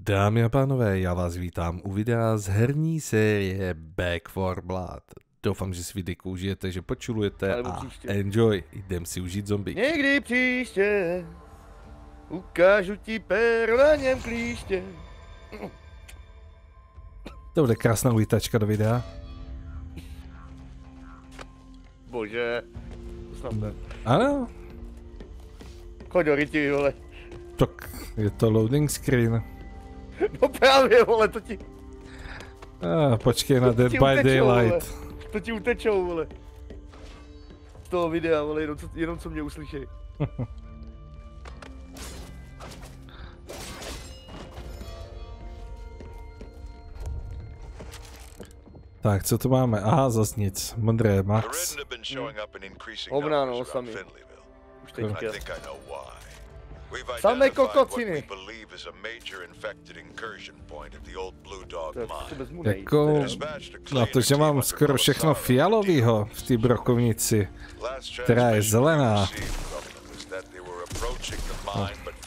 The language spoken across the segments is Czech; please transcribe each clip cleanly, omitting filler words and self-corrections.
Dámy a pánové, já vás vítám u videa z herní série Back 4 Blood. Doufám, že si videjku užijete, že počulujete a enjoy. Jdem si užít zombie. Někdy příště ukážu ti péro na něm klíště. To bude krásná uvítačka do videa. Bože, to snad ne. Ano, Choď do ryti, vole. tak je to loading screen. No právě, vole, to ti... Počkej na Dead by Daylight. Vole. To ti utečou, vole. Z toho videa, vole, jenom co mě uslyšej. Tak, co tu máme? Aha, zas nic. Modré, Max. Hovna, no, sami. Už teďka. Samé kokociny. Jako na to, že mám skoro všechno fialovýho v té brokovnici, která je zelená. No.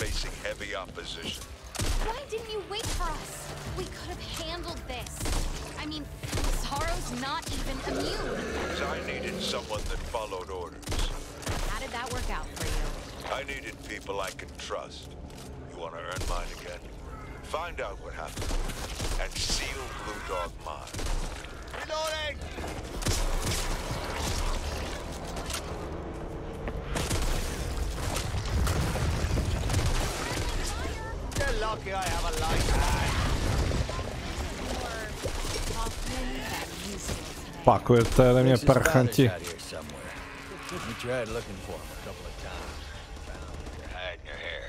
I needed people I can trust. You want to earn mine again? Find out what happened and seal Blue Dog mine. Reloading! You're lucky I have a light hand. Pakujete ode mě parchanti. We tried looking for him a couple of times. Hide in your hair.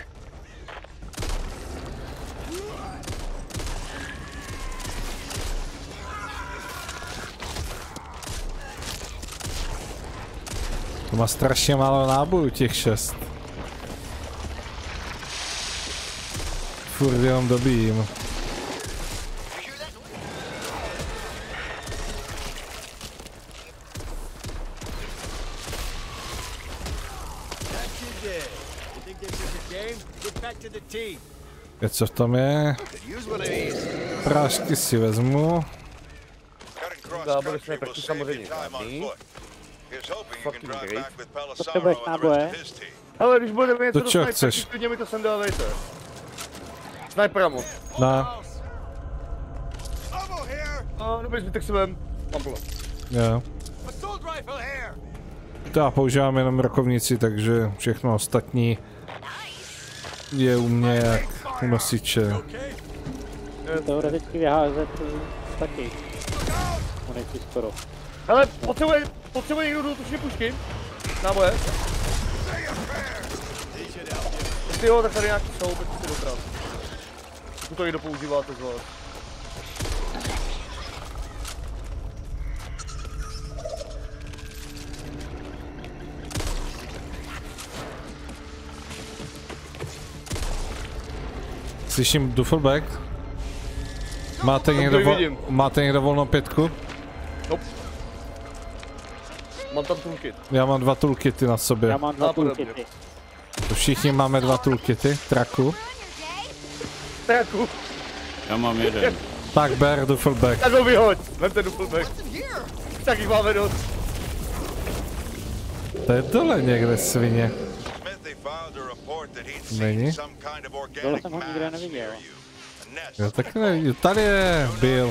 To má strašně málo nábojů, těch 6. Furt jenom dobijím. Co v tom je? Prášky si vezmu. Zábory jsme taky samozřejmě žádný. Fucking great. Potřebuješ náboje? Ale když budeme něco To čo dostat, chceš? tak klidně mi to sem dávejte. Snipera moc. Na. A dobrý zbytek si vem. Mám plno. Jo. To já používám jenom rokovnici, takže všechno ostatní je u mě jak u nosiče. Teoreticky vyházet taky. Munici skoro. Hele, potřebuje někdo dotočně pušky? Náboje? Ty jo, tak tady nějaký jsou, tak si dobrat. Pokud to někdo používáte z vás. Slyším Duffelback? Máte někdo volnou 5? Nope. Mám tam toolkit. Já mám 2 toolkity na sobě. Já mám 2 toolkity. To všichni máme 2 toolkity, traku. Traku. Já mám jeden. Tak ber Duffelback. Tak ho vyhoď, vemte Duffelback. Tak jich máme dost. To je dole někde, svině. Není? Dole jsem ho nikde neviděl. Jo, tak nevidím. Tady je Bill.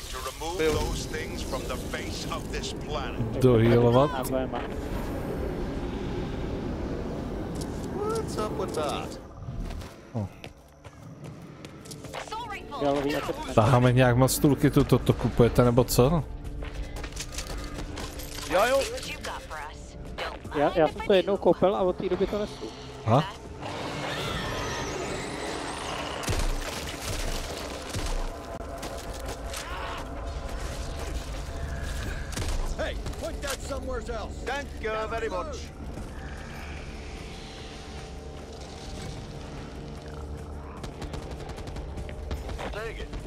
Dohealovat. Taháme nějak moc toolkitu, toto kupujete nebo co? Jo. Já jsem to jednou koupil a od té doby to nesu. Aha. Hey, point that somewhere else. Thank you very much. Take it.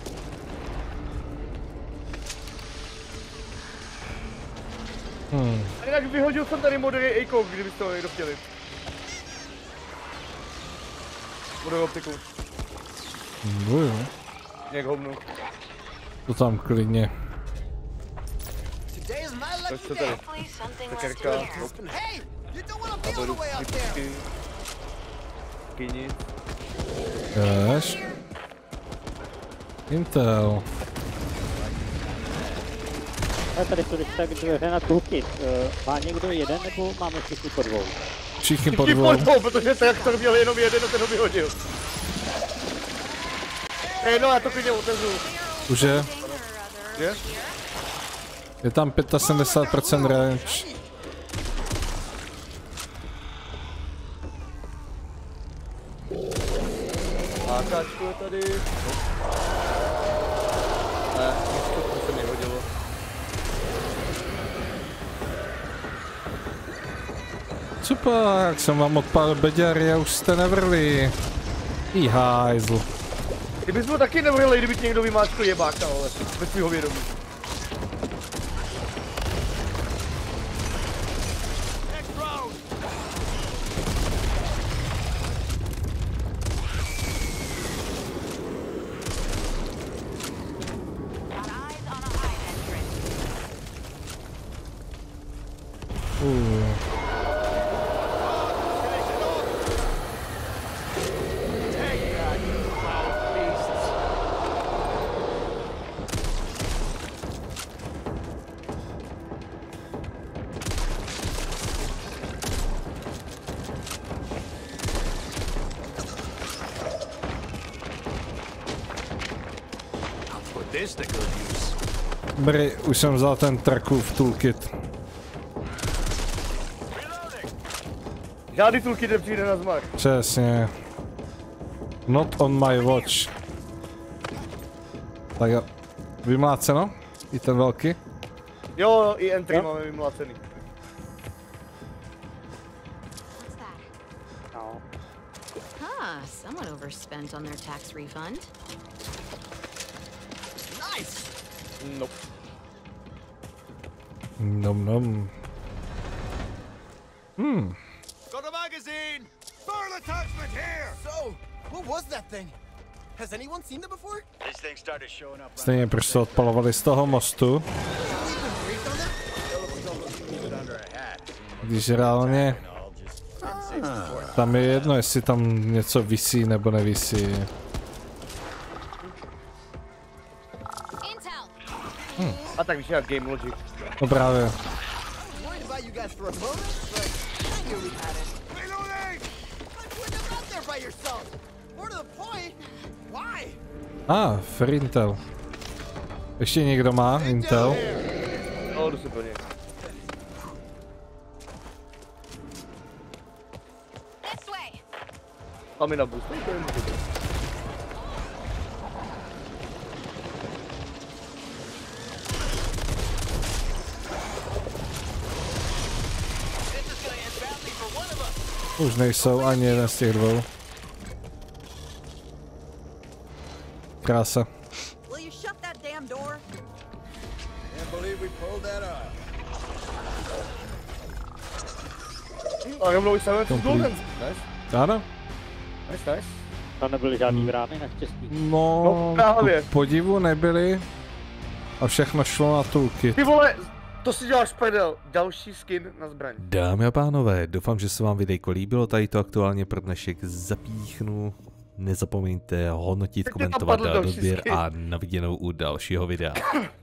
A jinak vyhodil jsem tady modrý A-Coke, kdybyste ho někdo chtěli. Modrou optiku. Jo. Jak hovnu. To tam klidně. Tak co tady? Tekerka. A budu vypky. Kyni. Jež. Intel. A tady jsou tak dveře na toolkit. Má někdo jeden, nebo máme všichni po dvou? Všichni po dvou. Protože traktor měl jenom jeden a ten ho vyhodil. No, já to klidně otevřu. Už je? Je? Je tam 75% range. AKčko je tady. Ne, to se mi hodilo. Co pak, jsem vám odpálil beďary a už jste nevrli. I hajzl. Kdybys byl taky nevrli, kdyby ti někdo vymáčkl jebáka, ale bez svýho vědomí. Bry, už jsem vzal ten Trakův toolkit. Žádný toolkit nepřijde na zmar. Přesně. Not on my watch. Tak jo. Vymláceno? I ten velký? Jo, i entry máme vymlácený. No. Huh, someone overspent on their tax refund. Nice! Nope. Nom nom. Got a magazine! Burn attachment here! So, what was that thing? Has anyone seen that before? These things started showing up. Stejně proč se odpalovali z toho mostu. Když reálně tam je jedno, jestli tam něco visí nebo nevisí. A tak víš, jak Game Logic. No právě. Worried about you guys for a moment, but I knew we had it. Reloading! But wouldn't have got there by yourself. More to the point, why? Free Intel. Ještě někdo má Intel? No, jdu si plně. A mi na boost. Už nejsou ani jeden z těch dvou. Krása. Will you shut that damn door? Can't believe we pulled that off. A rovnou jsem tu golden. Nice. Ano? Nice. Tam nebyly žádný brány, naštěstí. No, právě. ku podivu nebyly. A všechno šlo na toolkit. Ty vole, to si děláš prdel. Další skin na zbraň. Dámy a pánové, doufám, že se vám videjko líbilo, tady to aktuálně pro dnešek zapíchnu. Nezapomeňte hodnotit, komentovat, dát odběr a na viděnou u dalšího videa.